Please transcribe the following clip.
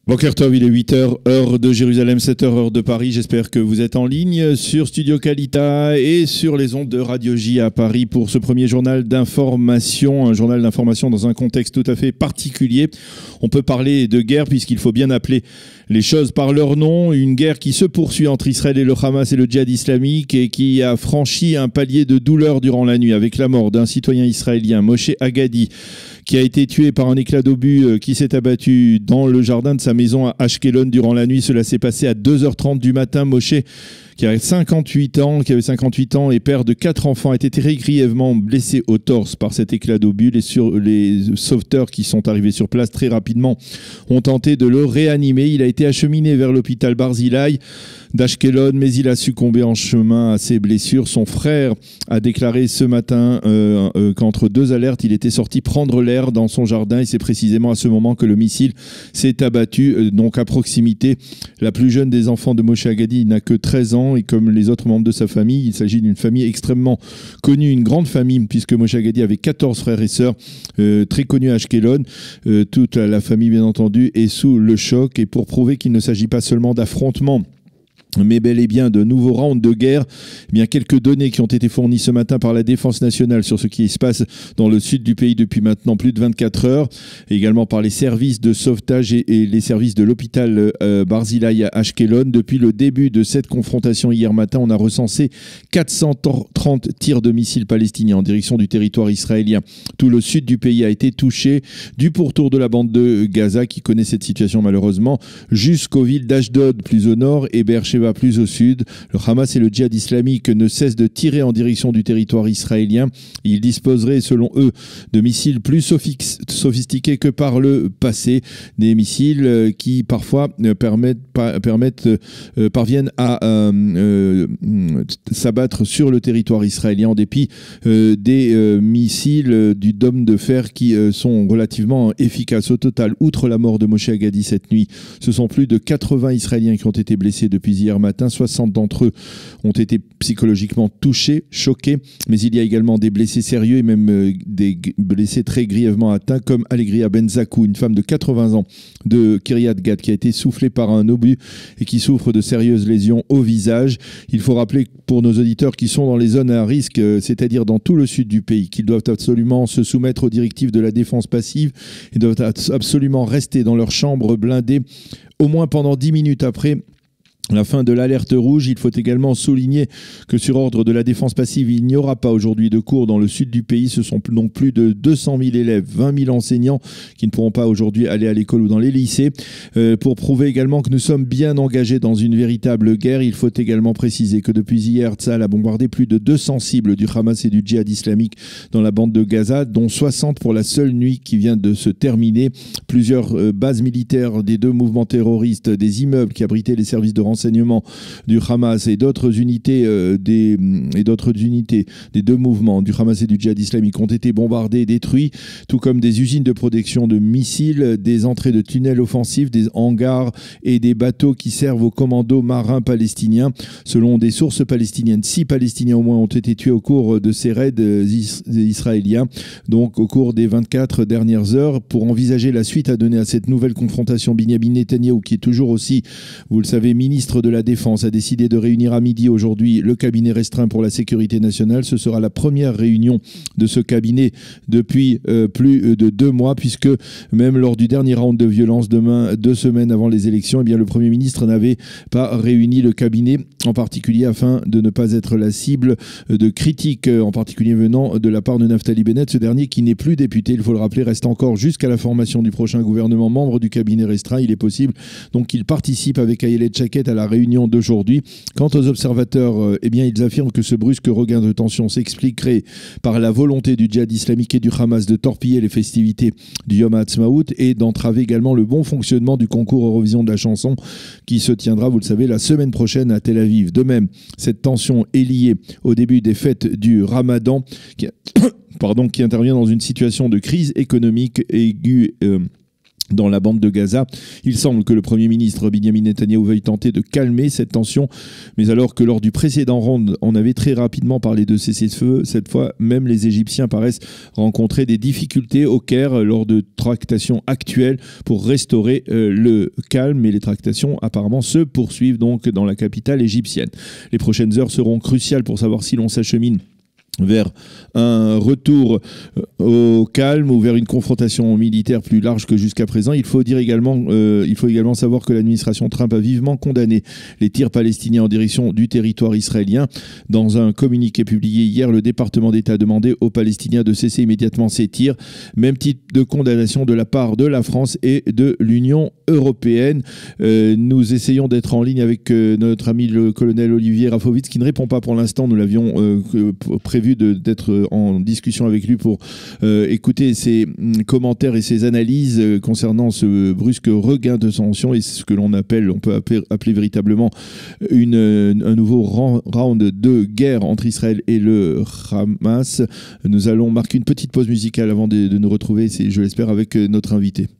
Boker Tov, il est 8h, heure de Jérusalem, 7h, heure de Paris. J'espère que vous êtes en ligne sur Studio Kalita et sur les ondes de Radio J à Paris pour ce premier journal d'information. Un journal d'information dans un contexte tout à fait particulier. On peut parler de guerre puisqu'il faut bien appeler les choses par leur nom. Une guerre qui se poursuit entre Israël et le Hamas et le djihad islamique et qui a franchi un palier de douleur durant la nuit avec la mort d'un citoyen israélien, Moshe Agadi, qui a été tué par un éclat d'obus qui s'est abattu dans le jardin de sa maison à Ashkelon durant la nuit. Cela s'est passé à 2h30 du matin. Moshe, qui avait 58 ans et père de 4 enfants, a été très grièvement blessé au torse par cet éclat d'obus. Les sauveteurs qui sont arrivés sur place très rapidement ont tenté de le réanimer. Il a été acheminé vers l'hôpital Barzilai d'Ashkelon, mais il a succombé en chemin à ses blessures. Son frère a déclaré ce matin qu'entre deux alertes, il était sorti prendre l'air dans son jardin et c'est précisément à ce moment que le missile s'est abattu, donc à proximité. La plus jeune des enfants de Moshe Agadi n'a que 13 ans et comme les autres membres de sa famille, il s'agit d'une famille extrêmement connue, une grande famille, puisque Moshe Agadi avait 14 frères et sœurs, très connus à Ashkelon. Toute la famille, bien entendu, est sous le choc et pour prouver qu'il ne s'agit pas seulement d'affrontements, mais bel et bien de nouveaux rounds de guerre, eh bien quelques données qui ont été fournies ce matin par la Défense nationale sur ce qui se passe dans le sud du pays depuis maintenant plus de 24 heures, et également par les services de sauvetage et les services de l'hôpital Barzilai à Ashkelon. Depuis le début de cette confrontation hier matin, on a recensé 430 tirs de missiles palestiniens en direction du territoire israélien. Tout le sud du pays a été touché, du pourtour de la bande de Gaza qui connaît cette situation malheureusement, jusqu'aux villes d'Ashdod plus au nord et Beersheba plus au sud. Le Hamas et le djihad islamique ne cessent de tirer en direction du territoire israélien. Ils disposeraient, selon eux, de missiles plus sophistiqués que par le passé. Des missiles qui, parfois, parviennent à s'abattre sur le territoire israélien en dépit des missiles du dôme de fer qui sont relativement efficaces. Au total, outre la mort de Moshe Agadi cette nuit, ce sont plus de 80 Israéliens qui ont été blessés depuis hier matin. 60 d'entre eux ont été psychologiquement touchés, choqués, mais il y a également des blessés sérieux et même des blessés très grièvement atteints, comme Alegria Benzakou, une femme de 80 ans de Kiryat Gat qui a été soufflée par un obus et qui souffre de sérieuses lésions au visage. Il faut rappeler pour nos auditeurs qui sont dans les zones à risque, c'est-à-dire dans tout le sud du pays, qu'ils doivent absolument se soumettre aux directives de la défense passive et doivent absolument rester dans leur chambre blindée au moins pendant 10 minutes après la fin de l'alerte rouge. Il faut également souligner que sur ordre de la défense passive, il n'y aura pas aujourd'hui de cours dans le sud du pays. Ce sont donc plus de 200 000 élèves, 20 000 enseignants qui ne pourront pas aujourd'hui aller à l'école ou dans les lycées. Pour prouver également que nous sommes bien engagés dans une véritable guerre, il faut également préciser que depuis hier, Tsahal a bombardé plus de 200 cibles du Hamas et du djihad islamique dans la bande de Gaza, dont 60 pour la seule nuit qui vient de se terminer. Plusieurs bases militaires des deux mouvements terroristes, des immeubles qui abritaient les services de renseignement du Hamas et d'autres unités des deux mouvements du Hamas et du djihad islamique ont été bombardés et détruits, tout comme des usines de production de missiles, des entrées de tunnels offensifs, des hangars et des bateaux qui servent aux commandos marins palestiniens. Selon des sources palestiniennes, 6 Palestiniens au moins ont été tués au cours de ces raids israéliens, donc au cours des 24 dernières heures. Pour envisager la suite à donner à cette nouvelle confrontation, Binyamin Netanyahou, qui est toujours aussi, vous le savez, ministre de la Défense, a décidé de réunir à midi aujourd'hui le cabinet restreint pour la sécurité nationale. Ce sera la première réunion de ce cabinet depuis plus de 2 mois, puisque même lors du dernier round de violence, 2 semaines avant les élections, eh bien, le Premier ministre n'avait pas réuni le cabinet, en particulier afin de ne pas être la cible de critiques, en particulier venant de la part de Naftali Bennett, ce dernier qui n'est plus député, il faut le rappeler, reste encore jusqu'à la formation du prochain gouvernement membre du cabinet restreint. Il est possible donc qu'il participe avec Ayelet Shaked à la réunion d'aujourd'hui. Quant aux observateurs, eh bien, ils affirment que ce brusque regain de tension s'expliquerait par la volonté du djihad islamique et du Hamas de torpiller les festivités du Yom HaAtzmaut et d'entraver également le bon fonctionnement du concours Eurovision de la chanson qui se tiendra, vous le savez, la semaine prochaine à Tel Aviv. De même, cette tension est liée au début des fêtes du Ramadan qui intervient dans une situation de crise économique aiguë dans la bande de Gaza. Il semble que le Premier ministre Benjamin Netanyahou veuille tenter de calmer cette tension, mais alors que lors du précédent round, on avait très rapidement parlé de cessez-le-feu, cette fois, même les Égyptiens paraissent rencontrer des difficultés au Caire lors de tractations actuelles pour restaurer le calme, et les tractations apparemment se poursuivent donc dans la capitale égyptienne. Les prochaines heures seront cruciales pour savoir si l'on s'achemine vers un retour au calme ou vers une confrontation militaire plus large que jusqu'à présent. Il faut également savoir que l'administration Trump a vivement condamné les tirs palestiniens en direction du territoire israélien. Dans un communiqué publié hier, le département d'État a demandé aux Palestiniens de cesser immédiatement ces tirs. Même type de condamnation de la part de la France et de l'Union européenne. Nous essayons d'être en ligne avec notre ami le colonel Olivier Rafovitz, qui ne répond pas pour l'instant. Nous l'avions prévu d'être en discussion avec lui pour écouter ses commentaires et ses analyses concernant ce brusque regain de tension et ce que on peut appeler véritablement un nouveau round de guerre entre Israël et le Hamas. Nous allons marquer une petite pause musicale avant de nous retrouver, je l'espère, avec notre invité.